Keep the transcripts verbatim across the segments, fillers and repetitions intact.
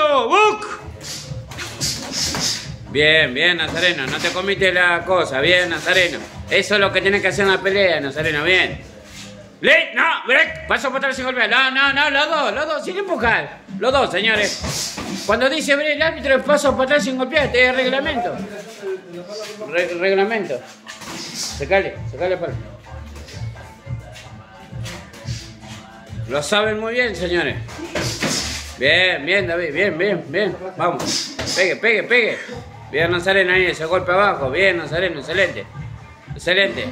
¡Eso! ¡Buc! Bien, bien, Nazareno. No te comiste la cosa. Bien, Nazareno. Eso es lo que tienes que hacer en la pelea, Nazareno. Bien. ¡Ley! ¡No! ¡Break! Paso para atrás sin golpear. No, no, no. Los dos, los dos. Sin empujar. Los dos, señores. Cuando dice break el árbitro, es paso para atrás sin golpear. Este es reglamento. Re reglamento. Secale, secale para. Lo saben muy bien, señores. Bien, bien, David. Bien, bien, bien. Vamos. Pegue, pegue, pegue. Bien, Nazareno ahí, ese golpe abajo. Bien, Nazareno, excelente. Excelente.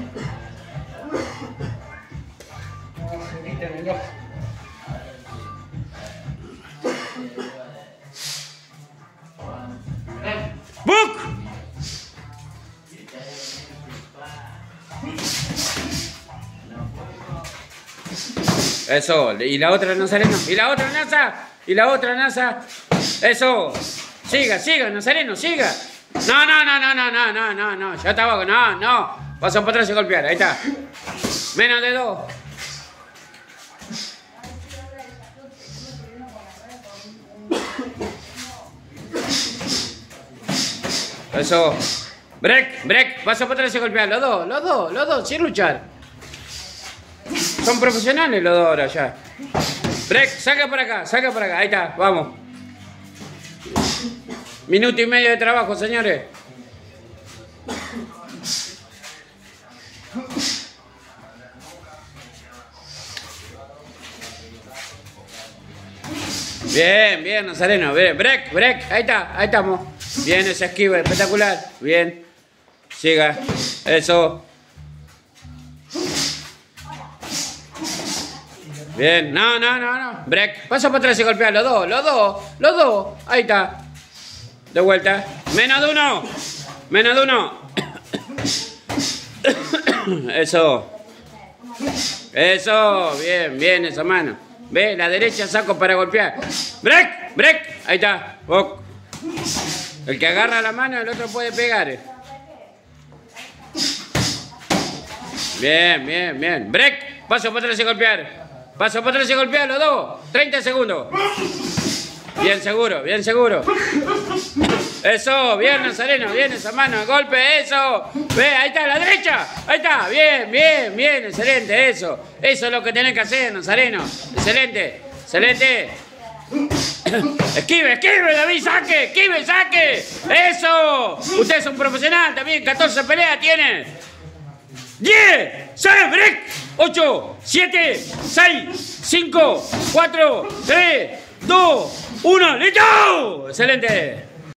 ¡Buc! Eso, y la otra Nazareno, y la otra Naza, y la otra Naza. Eso. Siga, siga, Nazareno, siga. No, no, no, no, no, no, no, no, no. Ya está abajo, no, no. Paso para atrás y golpear, ahí está. Menos de dos. Eso. Break, break. Paso para atrás y golpear. Los dos, los dos, los dos, sin luchar. Son profesionales los dos ahora ya. Break, saca por acá, saca por acá. Ahí está, vamos. Minuto y medio de trabajo, señores. Bien, bien, Nazareno. Bien. Break, break. Ahí está, ahí estamos. Bien, ese esquiva, espectacular. Bien. Siga. Eso. Bien. No, no, no, no. Break. Pasa para atrás y golpea. Los dos, los dos, los dos. Ahí está. De vuelta. Menos de uno. Menos de uno. Eso. Eso. Bien, bien esa mano. Ve, la derecha saco para golpear. Break, break. Ahí está. Oh. El que agarra la mano, el otro puede pegar. Bien, bien, bien. Break. Paso para atrás y golpear. Paso para atrás y golpear los dos. treinta segundos. Bien seguro, bien seguro. Eso, bien Nazareno, bien esa mano, golpe, eso. Ve, ahí está, a la derecha. Ahí está, bien, bien, bien, excelente, eso. Eso es lo que tenés que hacer, Nazareno. Excelente, excelente. Esquive, esquive, David, saque, esquive, saque. Eso. Usted es un profesional también, catorce peleas tiene. diez, seis, break. ocho, siete, seis, cinco, cuatro, tres, dos, uno. ¡Listo! Excelente.